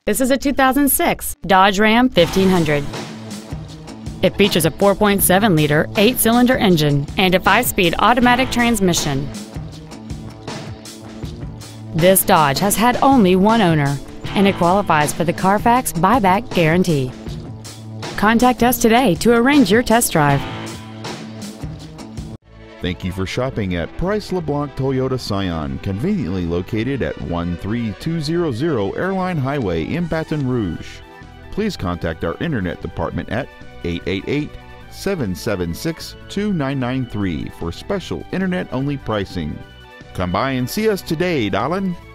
This is a 2006 Dodge Ram 1500. It features a 4.7-liter, 8-cylinder engine and a 5-speed automatic transmission. This Dodge has had only one owner, and it qualifies for the Carfax buyback guarantee. Contact us today to arrange your test drive. Thank you for shopping at Price LeBlanc Toyota Scion, conveniently located at 13200 Airline Highway in Baton Rouge. Please contact our internet department at 888-776-2993 for special internet-only pricing. Come by and see us today, darling.